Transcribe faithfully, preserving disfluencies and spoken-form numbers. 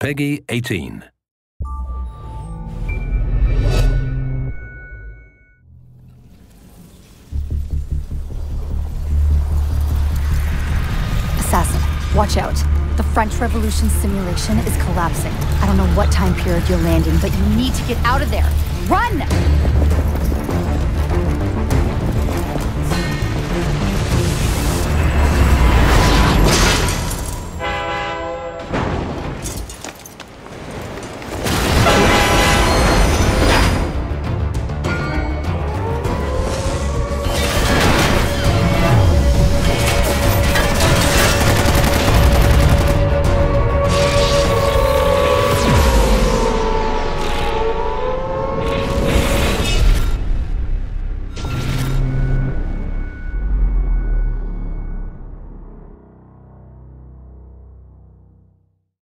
Peggy eighteen. Assassin, watch out. The French Revolution simulation is collapsing. I don't know what time period you're landing, but you need to get out of there. Run!